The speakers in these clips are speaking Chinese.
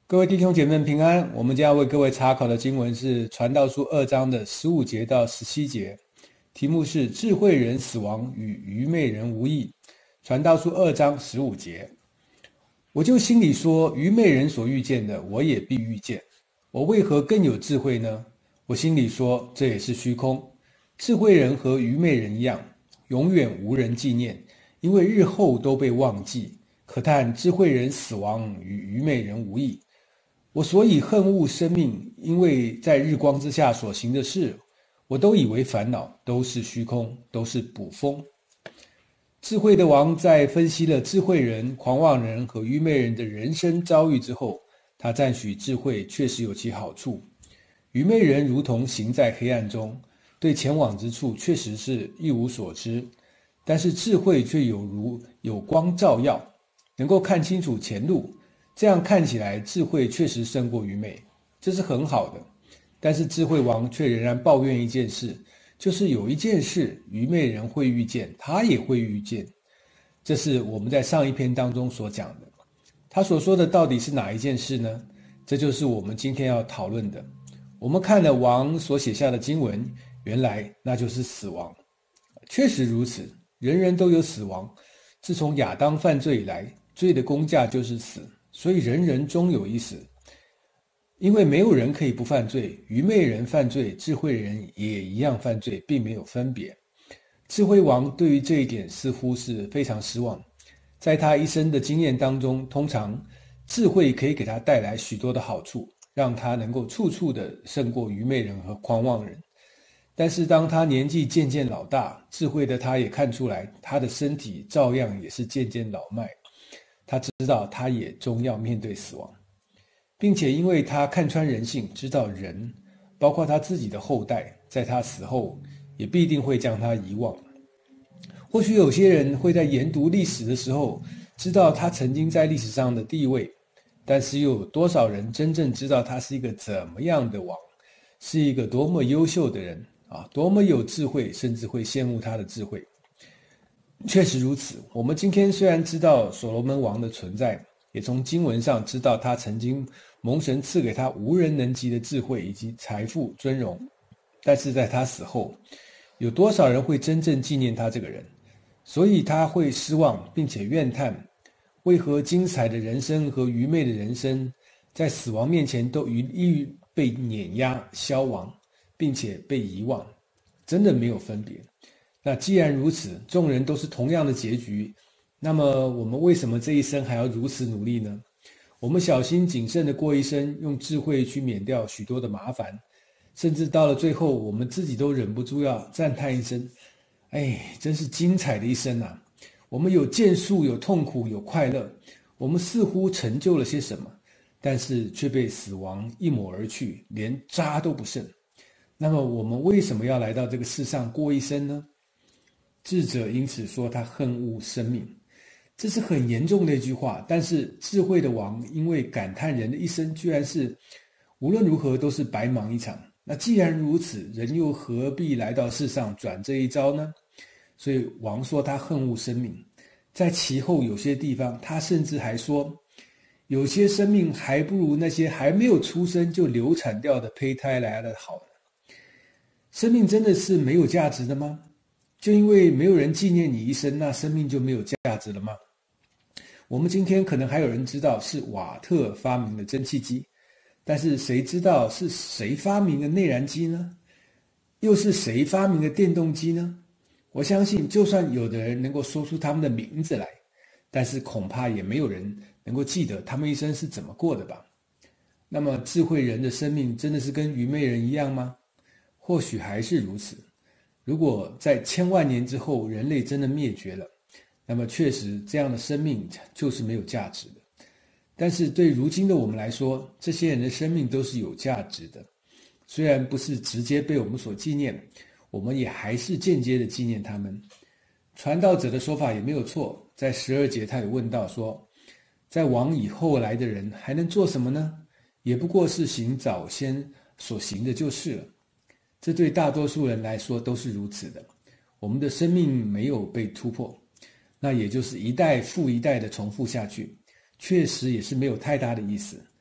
各位弟兄姐妹们平安，我们将要为各位查考的经文是传道书2章的15节到17节，题目是智慧人死亡与愚昧人无异。传道书2章15节，我就心里说，愚昧人所遇见的，我也必遇见。我为何更有智慧呢？我心里说，这也是虚空。智慧人和愚昧人一样，永远无人纪念，因为日后都被忘记。可叹智慧人死亡与愚昧人无异。我所以恨恶生命，因为在日光之下所行的事，我都以为烦恼，都是虚空，都是捕风。智慧的王在分析了智慧人、狂妄人和愚昧人的人生遭遇之后，他赞许智慧确实有其好处。愚昧人如同行在黑暗中，对前往之处确实是一无所知，但是智慧却有如有光照耀，能够看清楚前路。这样看起来，智慧确实胜过愚昧，这是很好的。但是智慧王却仍然抱怨一件事，就是有一件事愚昧人会遇见，他也会遇见。这是我们在上一篇当中所讲的。他所说的到底是哪一件事呢？这就是我们今天要讨论的。我们看了王所写下的经文，原来那就是死亡。确实如此，人人都有死亡。自从亚当犯罪以来，罪的工价就是死。所以人人终有一死，因为没有人可以不犯罪，愚昧人犯罪，智慧人也一样犯罪，并没有分别。智慧王对于这一点似乎是非常失望。在他一生的经验当中，通常智慧可以给他带来许多的好处，让他能够处处的胜过愚昧人和狂妄人。但是当他年纪渐渐老大，智慧的他也看出来，他的身体照样也是渐渐老迈。他知道他也终要面对死亡，并且因为他看穿人性，知道人，包括他自己的后代，在他死后也必定会将他遗忘。或许有些人会在研读历史的时候，知道他曾经在历史上的地位，但是又有多少人真正知道他是一个怎么样的王，是一个多么优秀的人啊，多么有智慧，甚至会羡慕他的智慧。确实如此，我们今天虽然知道所罗门王的存在，也从经文上知道他曾经蒙神赐给他无人能及的智慧以及财富尊荣，但是在他死后，有多少人会真正纪念他这个人？所以他会失望，并且怨叹，为何精彩的人生和愚昧的人生，在死亡面前都一律被碾压、消亡，并且被遗忘，真的没有分别。那既然如此，众人都是同样的结局，那么我们为什么这一生还要如此努力呢？我们小心谨慎的过一生，用智慧去免掉许多的麻烦，甚至到了最后，我们自己都忍不住要赞叹一声：哎，真是精彩的一生啊！我们有建树，有痛苦，有快乐，我们似乎成就了些什么，但是却被死亡一抹而去，连渣都不剩。那么我们为什么要来到这个世上过一生呢？智者因此说他恨恶生命，这是很严重的一句话。但是智慧的王因为感叹人的一生居然是无论如何都是白忙一场，那既然如此，人又何必来到世上转这一招呢？所以王说他恨恶生命。在其后有些地方，他甚至还说，有些生命还不如那些还没有出生就流产掉的胚胎来的好。生命真的是没有价值的吗？就因为没有人纪念你一生，那生命就没有价值了吗？我们今天可能还有人知道是瓦特发明的蒸汽机，但是谁知道是谁发明的内燃机呢？又是谁发明的电动机呢？我相信就算有的人能够说出他们的名字来，但是恐怕也没有人能够记得他们一生是怎么过的吧。那么智慧人的生命真的是跟愚昧人一样吗？或许还是如此。如果在千万年之后人类真的灭绝了，那么确实这样的生命就是没有价值的。但是对如今的我们来说，这些人的生命都是有价值的。虽然不是直接被我们所纪念，我们也还是间接的纪念他们。传道者的说法也没有错，在12节他也问到说，在王以后来的人还能做什么呢？也不过是行早先所行的就是了。这对大多数人来说都是如此的。我们的生命没有被突破，那也就是一代复一代的重复下去，确实也是没有太大的意思。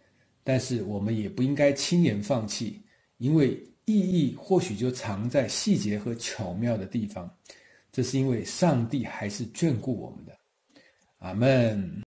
但是我们也不应该轻言放弃，因为意义或许就藏在细节和巧妙的地方。这是因为上帝还是眷顾我们的。阿们。